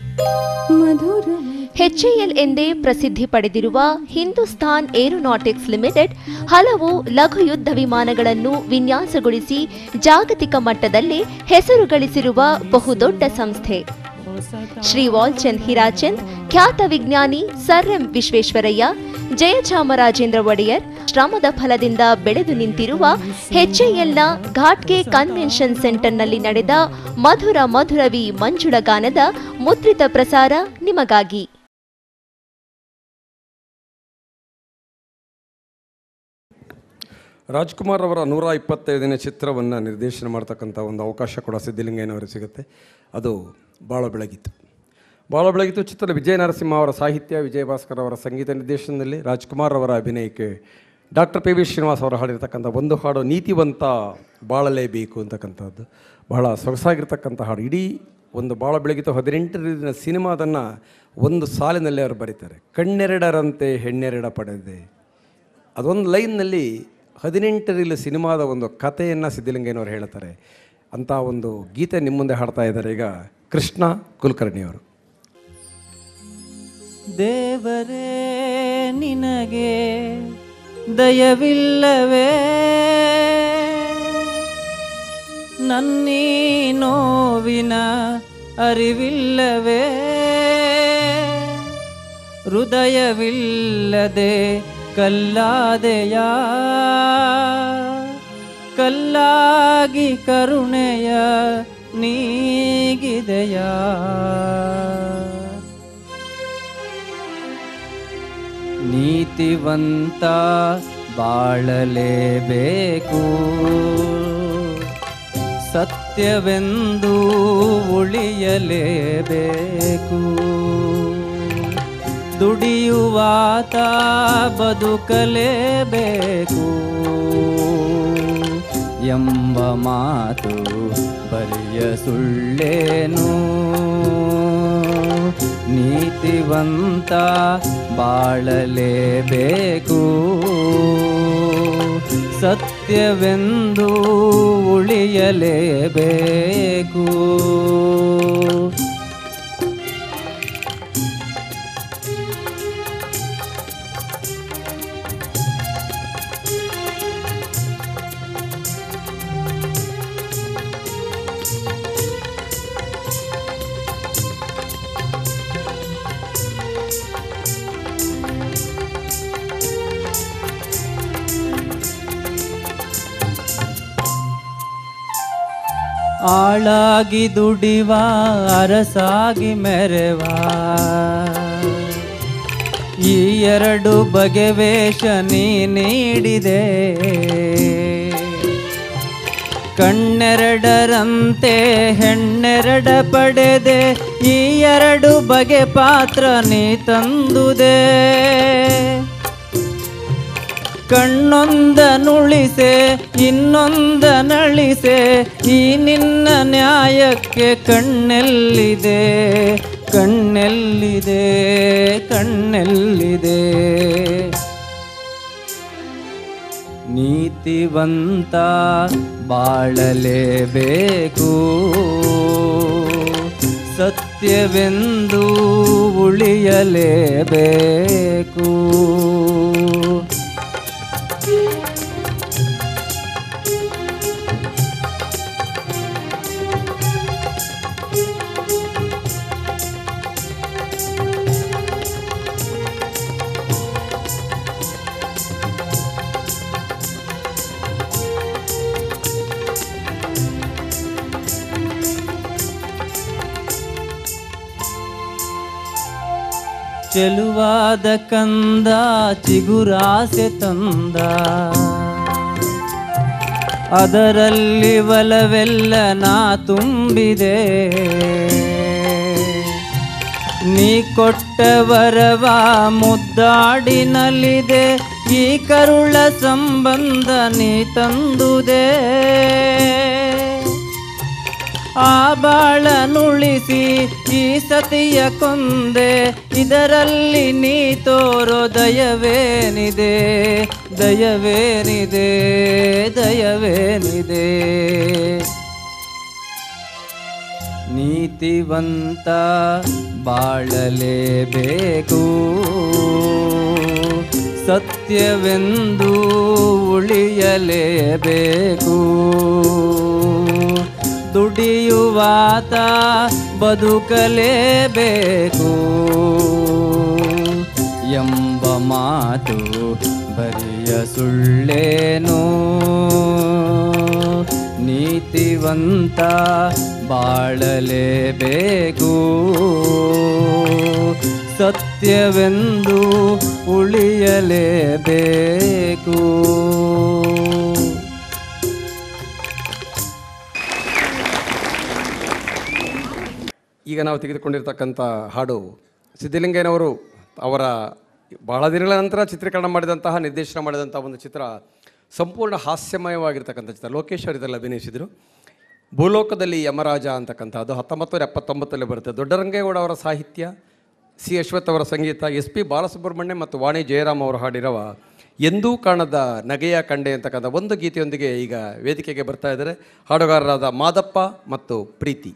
HAL ಎಂದೇ ಪ್ರಸಿದ್ಧಿ ಪಡೆದಿರುವ ಹಿಂದೂಸ್ತಾನ್ ಏರೋನಾಟಿಕ್ಸ್ ಲಿಮಿಟೆಡ್ ಹಲವು ಲಘು ಯುದ್ಧ ವಿಮಾನಗಳನ್ನು ವಿನ್ಯಾಸಗೊಳಿಸಿ ಜಾಗತಿಕ ಮಟ್ಟದಲ್ಲಿ ಹೆಸರು ಗಳಿಸಿರುವ ಬಹುದೊಡ್ಡ ಸಂಸ್ಥೆ. ಶ್ರೀ ವಾಲ್ಚಂದ್ ಹೀರಾಚಂದ್, ಖ್ಯಾತ ವಿಜ್ಞಾನಿ ಸರ್ ಎಂ ವಿಶ್ವೇಶ್ವರಯ್ಯ, ಜಯಚಾಮರಾಜೇಂದ್ರ ಒಡೆಯರ್ ಶ್ರಮದ ಫಲದಿಂದ ಬೆಳೆದು ನಿಂತಿರುವ HALನ ಘಾಟ್ಗೆ ಕನ್ವೆನ್ಷನ್ ಸೆಂಟರ್ನಲ್ಲಿ ನಡೆದ ಮಧುರ ಮಧುರವಿ ಮಂಜುಳ ಗಾನದ ಮುದ್ರಿತ ಪ್ರಸಾರ ನಿಮಗಾಗಿ. ರಾಜ್ಕುಮಾರ್ ಅವರ 125ನೇ ಚಿತ್ರವನ್ನು ನಿರ್ದೇಶನ ಮಾಡ್ತಕ್ಕಂಥ ಒಂದು ಅವಕಾಶ ಕೂಡ ಸಿದ್ಧಲಿಂಗಯ್ಯನವರಿಗೆ ಸಿಗುತ್ತೆ. ಅದು ಭಾಳ ಬೆಳಗಿತು ಚಿತ್ರದ ವಿಜಯ ನರಸಿಂಹ ಅವರ ಸಾಹಿತ್ಯ, ವಿಜಯ ಭಾಸ್ಕರ್ ಅವರ ಸಂಗೀತ ನಿರ್ದೇಶನದಲ್ಲಿ ರಾಜ್ಕುಮಾರ್ ಅವರ ಅಭಿನಯಕ್ಕೆ ಡಾಕ್ಟರ್ ಪಿ ವಿ ಶ್ರೀನಿವಾಸ್ ಅವರು ಹಾಡಿರ್ತಕ್ಕಂಥ ಒಂದು ಹಾಡು ನೀತಿವಂತ ಬಾಳಲೇಬೇಕು ಅಂತಕ್ಕಂಥದ್ದು ಬಹಳ ಸೊಗಸಾಗಿರ್ತಕ್ಕಂಥ ಹಾಡು. ಇಡೀ ಒಂದು ಭಾಳ ಬೆಳಗಿತು 18ರ ಸಿನಿಮಾದನ್ನು ಒಂದು ಸಾಲಿನಲ್ಲಿ ಅವರು ಬರೀತಾರೆ. ಕಣ್ಣೆರಡರಂತೆ ಹೆಣ್ಣೆರಡ ಪಡೆದೆ, ಅದೊಂದು ಲೈನ್ನಲ್ಲಿ 18 ಸಿನಿಮಾದ ಒಂದು ಕಥೆಯನ್ನು ಸಿದ್ಧಲಿಂಗಯ್ಯನವರು ಹೇಳ್ತಾರೆ. ಅಂಥ ಒಂದು ಗೀತೆ ನಿಮ್ಮ ಮುಂದೆ ಹಾಡ್ತಾ ಇದ್ದಾರೆ ಈಗ ಕೃಷ್ಣ ಕುಲಕರ್ಣಿಯವರು. ದೇವರೇ ನಿನಗೆ ದಯವಿಲ್ಲವೇ, ನನ್ನೀ ನೋವಿನ ಅರಿವಿಲ್ಲವೇ, ಹೃದಯವಿಲ್ಲದೆ ಕಲ್ಲಾದೆಯ, ಕಲ್ಲಾಗಿ ಕರುಣೆಯ ನೀಗಿದೆಯ, ನೀತಿವಂತ ಬಾಳಲೇಬೇಕು, ಸತ್ಯವೆಂದು ಉಳಿಯಲೇಬೇಕು, ದುಡಿಯುವಾತ ಬದುಕಲೇಬೇಕು ಎಂಬ ಮಾತು ಬರಿಯ ಸುಳ್ಳೇನು, ನೀತಿವಂತ ಬಾಳಲೇಬೇಕು, ಸತ್ಯವೆಂದು ಉಳಿಯಲೇಬೇಕು. ಆಳಾಗಿ ದುಡಿವ ಅರಸಾಗಿ ಮೆರೆವ, ಈ ಎರಡು ಬಗೆ ವೇಷ ನೀ ನೀಡಿದೆ, ಕಣ್ಣೆರಡರಂತೆ ಹೆಣ್ಣೆರಡ ಪಡೆದೆ, ಈ ಎರಡು ಬಗೆ ಪಾತ್ರ ನೀ ತಂದುದೆ, ಕಣ್ಣೊಂದನುಳಿಸೆ ಇನ್ನೊಂದನಳಿಸೆ, ಈ ನಿನ್ನ ನ್ಯಾಯಕ್ಕೆ ಕಣ್ಣೆಲ್ಲಿದೆ, ಕಣ್ಣೆಲ್ಲಿದೆ, ಕಣ್ಣೆಲ್ಲಿದೆ, ನೀತಿವಂತ ಬಾಳಲೇಬೇಕು, ಸತ್ಯವೆಂದು ಉಳಿಯಲೇಬೇಕು. ಚೆಲುವಾದ ಕಂದ ಚಿಗುರಾಸೆ ತಂದ, ಅದರಲ್ಲಿ ಒಲವೆಲ್ಲ ನಾ ತುಂಬಿದೆ, ನೀ ಕೊಟ್ಟ ವರವ ಮುದ್ದಾಡಿನಲ್ಲಿದೆ, ಈ ಕರುಳ ಸಂಬಂಧ ನೀ ತಂದುದೆ, ಆ ಬಾಳನುಳಿಸಿ ಈ ಸತಿಯ ಕೊಂದೆ, ಇದರಲ್ಲಿ ನೀ ತೋರೋ ದಯವೇನಿದೆ, ದಯವೇನಿದೆ, ದಯವೇನಿದೆ, ನೀತಿವಂತ ಬಾಳಲೇಬೇಕು, ಸತ್ಯವೆಂದು ಉಳಿಯಲೇಬೇಕು. ದುಡಿಯುವಾತ ಬದುಕಲೇಬೇಕು ಎಂಬ ಮಾತು ಬರಿಯ ಸುಳ್ಳೇನು. ನೀತಿವಂತ ಬಾಳಲೇಬೇಕು, ಸತ್ಯವೆಂದು ಉಳಿಯಲೇಬೇಕು. ಈಗ ನಾವು ತೆಗೆದುಕೊಂಡಿರ್ತಕ್ಕಂಥ ಹಾಡು ಸಿದ್ಧಲಿಂಗಯ್ಯನವರು ಅವರ ಬಹಳ ದಿನಗಳ ನಂತರ ಚಿತ್ರೀಕರಣ ಮಾಡಿದಂತಹ, ನಿರ್ದೇಶನ ಮಾಡಿದಂಥ ಒಂದು ಚಿತ್ರ, ಸಂಪೂರ್ಣ ಹಾಸ್ಯಮಯವಾಗಿರ್ತಕ್ಕಂಥ ಚಿತ್ರ. ಲೋಕೇಶ್ ಅವರು ಇದರಲ್ಲಿ ಅಭಿನಯಿಸಿದರು. ಭೂಲೋಕದಲ್ಲಿ ಯಮರಾಜ ಅಂತಕ್ಕಂಥದ್ದು 1979 ಬರುತ್ತೆ. ದೊಡ್ಡರಂಗೇಗೌಡ ಅವರ ಸಾಹಿತ್ಯ, ಸಿ ಅಶ್ವಥ್ ಅವರ ಸಂಗೀತ, ಎಸ್ ಪಿ ಬಾಲಸುಬ್ರಹ್ಮಣ್ಯ ಮತ್ತು ವಾಣಿ ಜಯರಾಮ್ ಅವರು ಹಾಡಿರುವ ಎಂದೂ ಕಾಣದ ನಗೆಯ ಕಂಡೆ ಅಂತಕ್ಕಂಥ ಒಂದು ಗೀತೆಯೊಂದಿಗೆ ಈಗ ವೇದಿಕೆಗೆ ಬರ್ತಾ ಇದ್ದಾರೆ ಹಾಡುಗಾರರಾದ ಮಾದಪ್ಪ ಮತ್ತು ಪ್ರೀತಿ.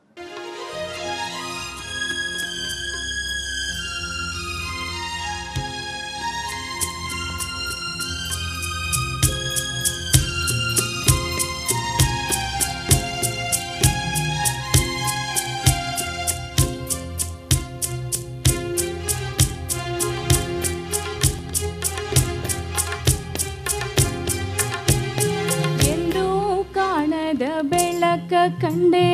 ಕಂಡೆ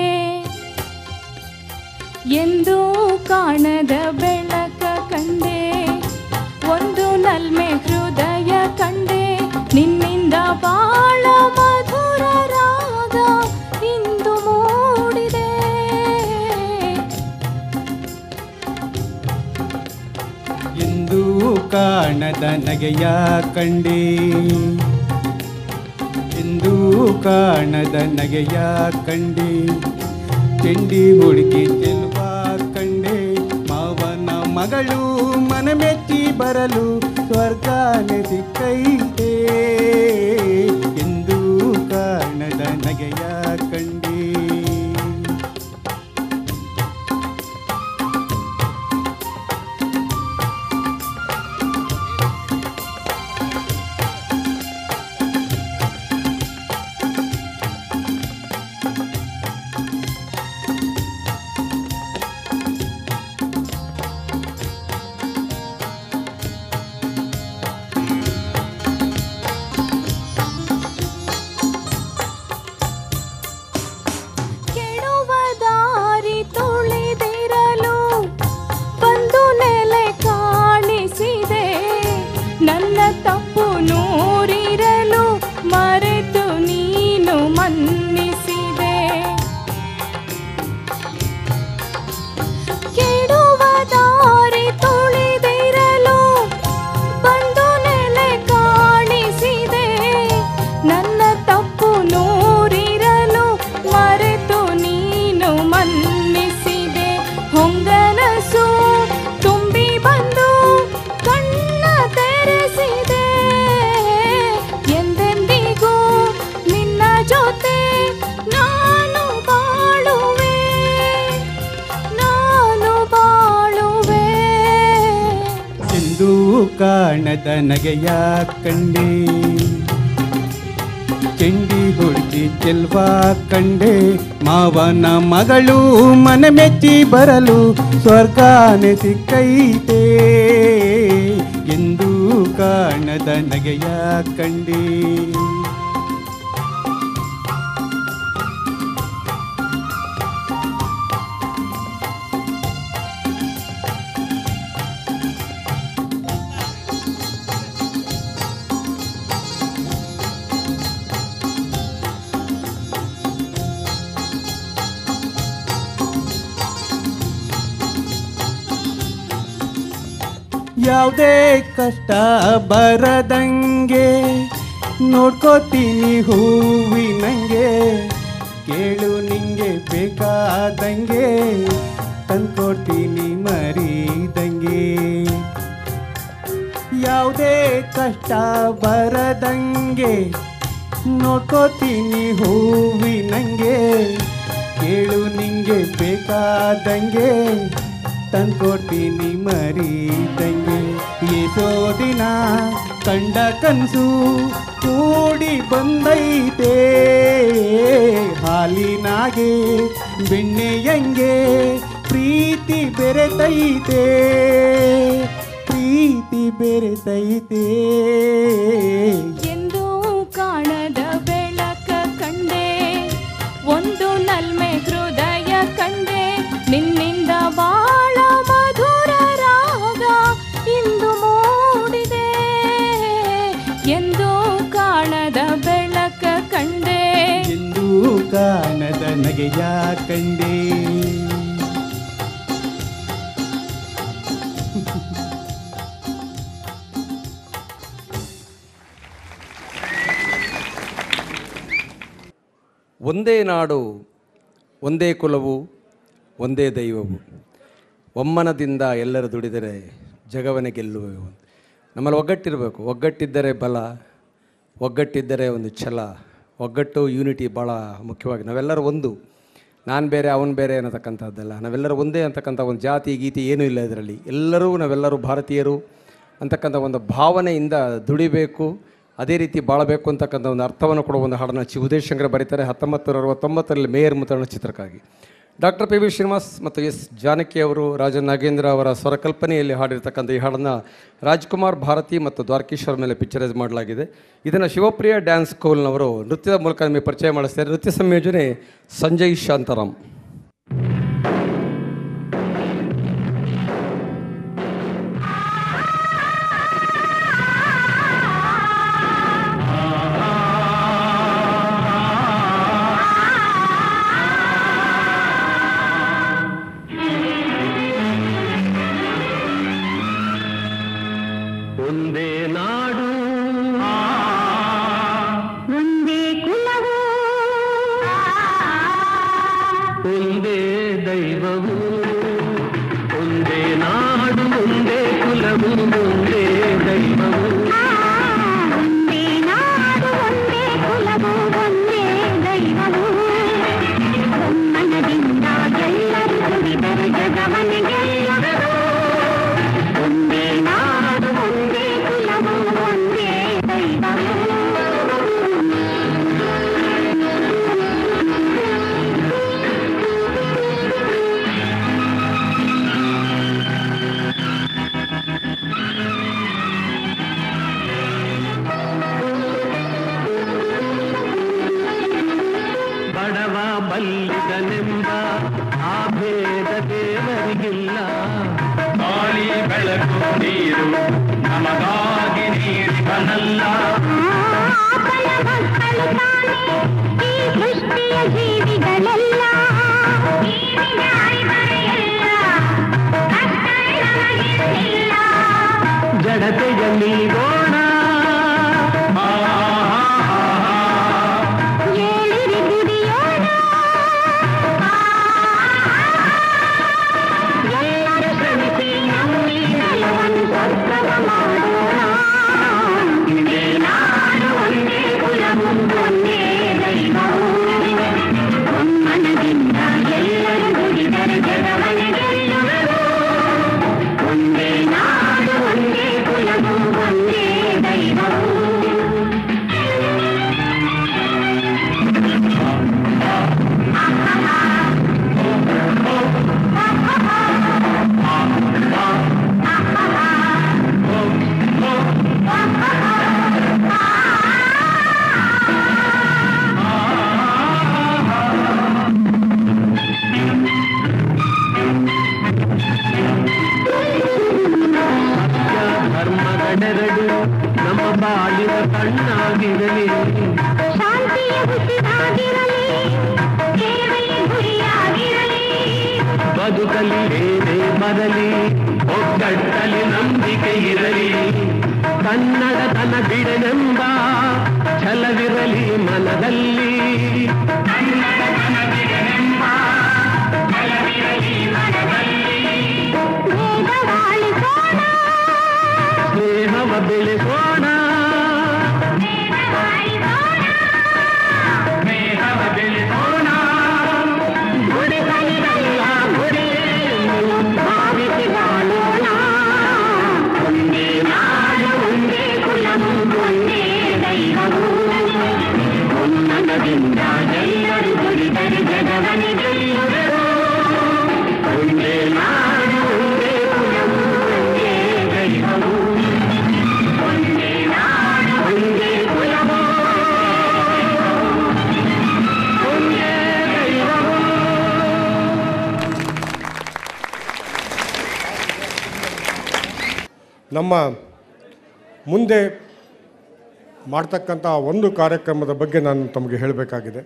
ಎಂದೂ ಕಾಣದ ಬೆಳಕ ಕಂಡೆ, ಒಂದು ನಲ್ಮೆ ಹೃದಯ ಕಂಡೆ, ನಿನ್ನಿಂದ ಬಾಳ ಮಧುರ ರಾಗ ಇಂದು ಮೂಡಿದೆ. ಎಂದೂ ಕಾಣದ ನಗೆಯ ಕಂಡೆ, ಎಂದೂ ಕಾಣದ ನಗೆಯ ಕಂಡೆ, ಚೆಂಡಿ ಹುಡುಗಿ ಚೆಲುವ ಕಂಡೆ, ಮಾವನ ಮಗಳು ಮನಮೆಚ್ಚಿ ಬರಲು ಸ್ವರ್ಗನೆ ಸಿಕ್ಕೈತೆ. ಎಂದೂ ಕಾಣದ ನಗೆಯ ಕಂಡೆ. ಕಾಣದ ನಗೆಯ ಕಂಡೆ, ಚೆಂಡಿ ಹುಡುಗಿ ಚೆಲ್ವ ಕಂಡೆ, ಮಾವನ ಮಗಳು ಮನಮೆಚ್ಚಿ ಬರಲು ಸ್ವರ್ಗನೆ ಸಿಕ್ಕೈತೆ. ಎಂದೂ ಕಾಣದ ನಗೆಯ ಕಂಡೆ. ಯಾವುದೇ ಕಷ್ಟ ಬರದಂಗೆ ನೋಡ್ಕೋತೀನಿ ಹೂವಿನಂಗೆ, ಕೇಳು ನಿಂಗೆ ಬೇಕಾದಂಗೆ ತಂದ್ಕೊಡ್ತೀನಿ ಮರಿದಂಗೆ. ಯಾವುದೇ ಕಷ್ಟ ಬರದಂಗೆ ನೋಡ್ಕೋತೀನಿ ಹೂವಿನಂಗೆ, ಕೇಳು ನಿಂಗೆ ಬೇಕಾದಂಗೆ ತಂದ್ಕೊಡ್ತೀನಿ ಮರೀದಂಗೆ. ಏಸೋ ದಿನ ಕಂಡ ಕನಸು ಕೂಡಿ ಬಂದೈತೆ, ಹಾಲಿನಾಗೆ ಬೆಣ್ಣೆಯಂಗೆ ಪ್ರೀತಿ ಬೆರೆತೈತೆ, ಪ್ರೀತಿ ಬೆರೆತೈತೆ. ಎಂದು ಕಾಣದ ಬೆಳಕ ಕಂಡೆ, ಒಂದು ನಲ್ಮೆ ಹೃದಯ ಕಂಡೆ, ನಿನ್ನಿಂದ ಬಾಳ ಮಧುರ ರಾಗ ಇಂದು ಮೂಡಿದೆ. ಎಂದು ಕಾಣದ ಬೆಳಕ ಕಂಡೆ, ಎಂದು ಕಾಣದ ನಗೆಯ ಕಂಡೆ. ಒಂದೇ ನಾಡು, ಒಂದೇ ಕುಲವು, ಒಂದೇ ದೈವವು, ಒಮ್ಮನದಿಂದ ಎಲ್ಲರೂ ದುಡಿದರೆ ಜಗವನ್ನೇ ಗೆಲ್ಲುವೆವು. ನಮ್ಮಲ್ಲಿ ಒಗ್ಗಟ್ಟಿರಬೇಕು. ಒಗ್ಗಟ್ಟಿದ್ದರೆ ಬಲ, ಒಗ್ಗಟ್ಟಿದ್ದರೆ ಒಂದು ಛಲ, ಒಗ್ಗಟ್ಟು ಯೂನಿಟಿ ಭಾಳ ಮುಖ್ಯವಾಗಿ. ನಾವೆಲ್ಲರೂ ಒಂದು, ನಾನು ಬೇರೆ ಅವನು ಬೇರೆ ಅನ್ನತಕ್ಕಂಥದ್ದಲ್ಲ. ನಾವೆಲ್ಲರೂ ಒಂದೇ ಅಂತಕ್ಕಂಥ ಒಂದು ಜಾತಿ ಗೀತಿ ಏನೂ ಇಲ್ಲ ಇದರಲ್ಲಿ. ನಾವೆಲ್ಲರೂ ಭಾರತೀಯರು ಅಂತಕ್ಕಂಥ ಒಂದು ಭಾವನೆಯಿಂದ ದುಡಿಬೇಕು, ಅದೇ ರೀತಿ ಬಾಳಬೇಕು ಅಂತಕ್ಕಂಥ ಒಂದು ಅರ್ಥವನ್ನು ಕೊಡುವ ಒಂದು ಹಾಡನ್ನು ಉದಯಶಂಕರ್ ಬರೀತಾರೆ 1969ರಲ್ಲಿ ಮೇಯರ್ ಮುತ್ತಣ್ಣ ಚಿತ್ರಕ್ಕಾಗಿ. ಡಾಕ್ಟರ್ ಪಿ ವಿ ಶ್ರೀನಿವಾಸ್ ಮತ್ತು ಎಸ್ ಜಾನಕಿ ಅವರು, ರಾಜನ್ ನಾಗೇಂದ್ರ ಅವರ ಸ್ವರಕಲ್ಪನೆಯಲ್ಲಿ ಹಾಡಿರ್ತಕ್ಕಂಥ ಈ ಹಾಡನ್ನು ರಾಜ್ಕುಮಾರ್, ಭಾರತಿ ಮತ್ತು ದ್ವಾರಕೀಶ್ವರ್ ಮೇಲೆ ಪಿಕ್ಚರೈಸ್ ಮಾಡಲಾಗಿದೆ. ಇದನ್ನು ಶಿವಪ್ರಿಯ ಡ್ಯಾನ್ಸ್ ಸ್ಕೂಲ್ನವರು ನೃತ್ಯದ ಮೂಲಕ ನಿಮಗೆ ಪರಿಚಯ ಮಾಡಿಸ್ತಾರೆ. ನೃತ್ಯ ಸಂಯೋಜನೆ ಸಂಜಯ್ ಶಾಂತಾರಾಮ್. ನಮ್ಮ ಮುಂದೆ ಮಾಡ್ತಕ್ಕಂಥ ಒಂದು ಕಾರ್ಯಕ್ರಮದ ಬಗ್ಗೆ ನಾನು ತಮಗೆ ಹೇಳಬೇಕಾಗಿದೆ.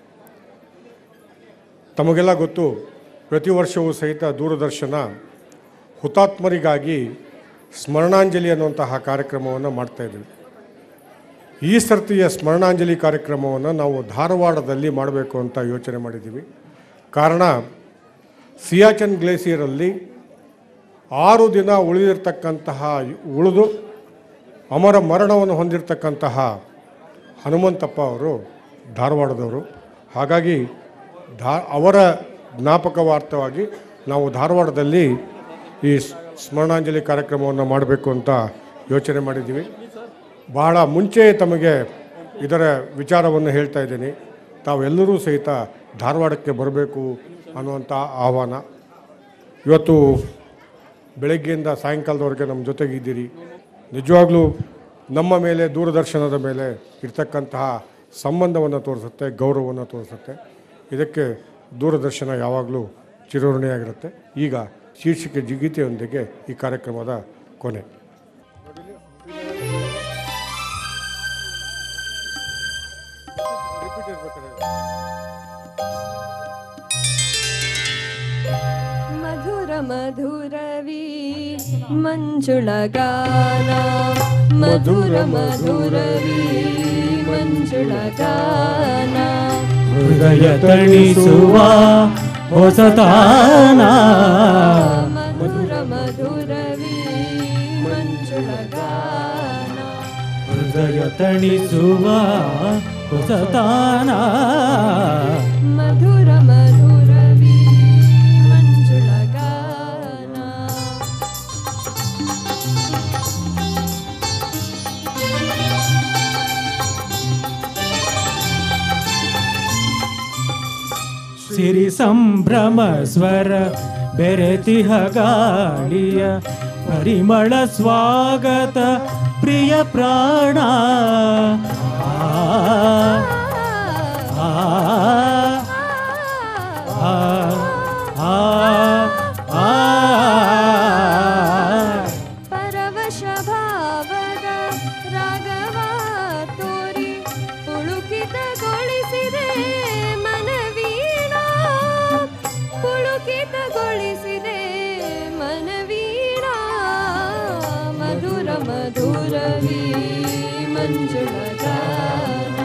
ತಮಗೆಲ್ಲ ಗೊತ್ತು, ಪ್ರತಿ ವರ್ಷವೂ ಸಹಿತ ದೂರದರ್ಶನ ಹುತಾತ್ಮರಿಗಾಗಿ ಸ್ಮರಣಾಂಜಲಿ ಅನ್ನುವಂತಹ ಕಾರ್ಯಕ್ರಮವನ್ನು ಮಾಡ್ತಾಯಿದ್ದೀವಿ. ಈ ಸರ್ತಿಯ ಸ್ಮರಣಾಂಜಲಿ ಕಾರ್ಯಕ್ರಮವನ್ನು ನಾವು ಧಾರವಾಡದಲ್ಲಿ ಮಾಡಬೇಕು ಅಂತ ಯೋಚನೆ ಮಾಡಿದ್ದೀವಿ. ಕಾರಣ, ಸಿಯಾಚನ್ ಗ್ಲೇಸಿಯರಲ್ಲಿ 6 ದಿನ ಉಳಿದು ಅಮರ ಮರಣವನ್ನು ಹೊಂದಿರತಕ್ಕಂತಹ ಹನುಮಂತಪ್ಪ ಅವರು ಧಾರವಾಡದವರು. ಹಾಗಾಗಿ ಅವರ ಜ್ಞಾಪಕಾರ್ಥವಾಗಿ ನಾವು ಧಾರವಾಡದಲ್ಲಿ ಈ ಸ್ಮರಣಾಂಜಲಿ ಕಾರ್ಯಕ್ರಮವನ್ನು ಮಾಡಬೇಕು ಅಂತ ಯೋಚನೆ ಮಾಡಿದ್ದೀವಿ. ಬಹಳ ಮುಂಚೆ ತಮಗೆ ಇದರ ವಿಚಾರವನ್ನು ಹೇಳ್ತಾ ಇದ್ದೀನಿ. ತಾವೆಲ್ಲರೂ ಸಹಿತ ಧಾರವಾಡಕ್ಕೆ ಬರಬೇಕು ಅನ್ನುವಂಥ ಆಹ್ವಾನ. ಇವತ್ತು ಬೆಳಗ್ಗೆಯಿಂದ ಸಾಯಂಕಾಲದವರೆಗೆ ನಮ್ಮ ಜೊತೆಗಿದ್ದೀರಿ. ನಿಜವಾಗ್ಲೂ ನಮ್ಮ ಮೇಲೆ, ದೂರದರ್ಶನದ ಮೇಲೆ ಇರ್ತಕ್ಕಂತಹ ಸಂಬಂಧವನ್ನು ತೋರಿಸುತ್ತೆ, ಗೌರವವನ್ನು ತೋರಿಸುತ್ತೆ. ಇದಕ್ಕೆ ದೂರದರ್ಶನ ಯಾವಾಗಲೂ ಚಿರಋಣಿಯಾಗಿರುತ್ತೆ. ಈಗ ಶೀರ್ಷಿಕೆ ಜಿಗೀತೆಯೊಂದಿಗೆ ಈ ಕಾರ್ಯಕ್ರಮದ ಕೊನೆ. ಮಧುರ ಮಧುರವಿ ಮಂಜುಳಗಾನ, ಮಧುರ ಮಧುರವಿ ಮಂಜುಳಗಾನ, ಹೃದಯ ತಣಿಸುವ ಹೊಸತಾನ. ಮಧುರ ಮಧುರವಿ ಮಂಜುಳಗಾನ, ಹೃದಯ ತಣಿಸುವ ಹೊಸತಾನ. ಮಧುರ ಮಧುರವಿ ಮಂಜುಳಗಾನ. ಸಿರಿ ಸಂಭ್ರಮ ಸ್ವರ ಬೆರೆತಿಹ ಗಾಳಿಯ ಪರಿಮಳ ಸ್ವಾಗತ ಪ್ರಿಯ ಪ್ರಾಣ. ಆ ಪರವಶ ಭಾವದ ರಾಗವ ತೋರಿ ಪುಳುಕಿತಗೊಳಿಸಿದೆ ಮನವೀಣ, ಪುಳುಕಿತಗೊಳಿಸಿದೆ ಮನವೀಣ. ಮಧುರ ಮಧುರವಿ ಮಂಜುಳಗಾನ,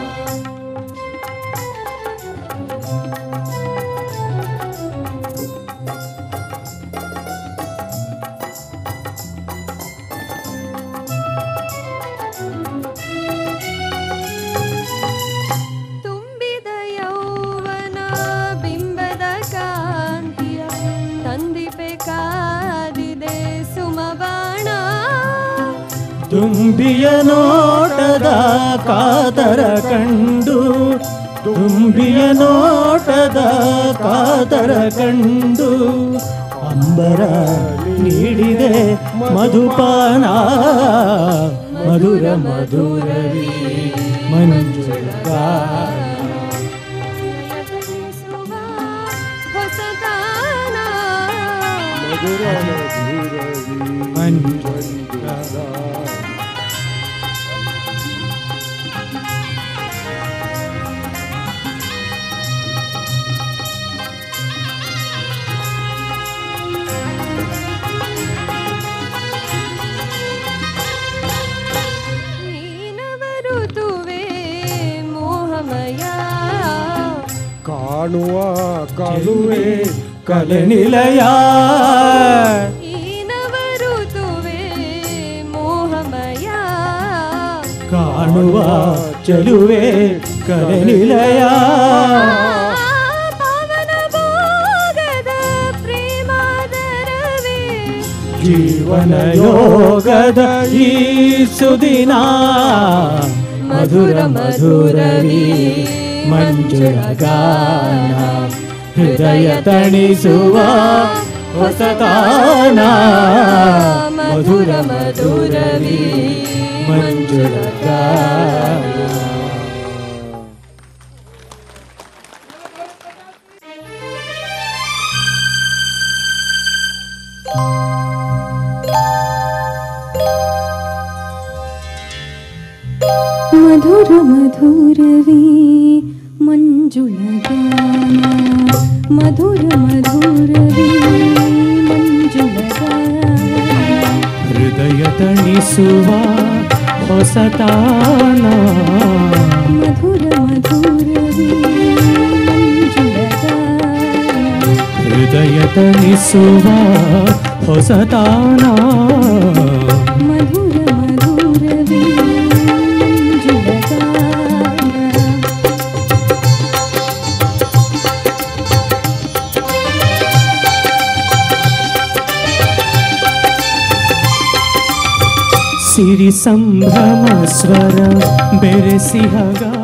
ತುಂಬಿದ ಯೌವನ ಬಿಂಬದ ಕಾಂತಿಯ ತಂದಿಪೆ ಕಾದಿದೆ ಸುಮಬಾಣ. ತುಂಬಿಯ ನೋಟದ ಕಾತರ ಕಂಡು, ತುಂಬಿಯ ನೋಟದ ಕಾತರ ಕಂಡು, ಅಂಬರ ನೀಡಿದೆ ಮಧುಪಾನ. ಮಧುರ ಮಧುರವಿ ಮಂಜುಳಗಾನ, ಹೊಸತಾನ. ಮಧುರ ಮಧುರವಿ ಮಂಜುಳಗಾನ. ನೀನವರುತುವೆ ಮೋಹಮಯ, ಕಾಣುವ ಕಾಣುವೆ ಕಲೆ ನಿಲಯ. ಈನವರುತುವೆ ಮೋಹಮಯ, ಕಾಣುವ ಚೆಲುವೆ ಕಲೆ ನಿಲಯ. ಪಾವನ ಭೋಗದ ಪ್ರೇಮಾದರವೇ, ಜೀವನ ಯೋಗದ ಈ ಸುದಿನ. ಮಧುರ ಮಧುರವಿ ಮಂಜುಳಗಾನ, ಹೃದಯ ತಣಿಸುವ ಹೊಸತಾನ ಮಧುರ ಮಧುರವಿ ಮಂಜುಳ ಗಾನ. ಮಧುರ ಮಧುರವೇ ಮಂಜುಳ ಗಾನ ಮಧುರ ಮಧುರವೇ ಮಂಜುಳ ಗಾನ. ಹೃದಯ ತಣಿಸುವ ಹೊಸತಾನ ಮಧುರ ಮಧುರವೇ ಮಂಜುಳ ಗಾನ. ಹೃದಯ ತಣಿಸುವ ಹೊಸತಾನ ಮಧುರ ಮಧುರವೇ ಮಂಜುಳ ಗಾನ. ಸಿರಿ ಸಂಭ್ರಮ ಸ್ವರ ಬೆರೆಸಿ ಹಗ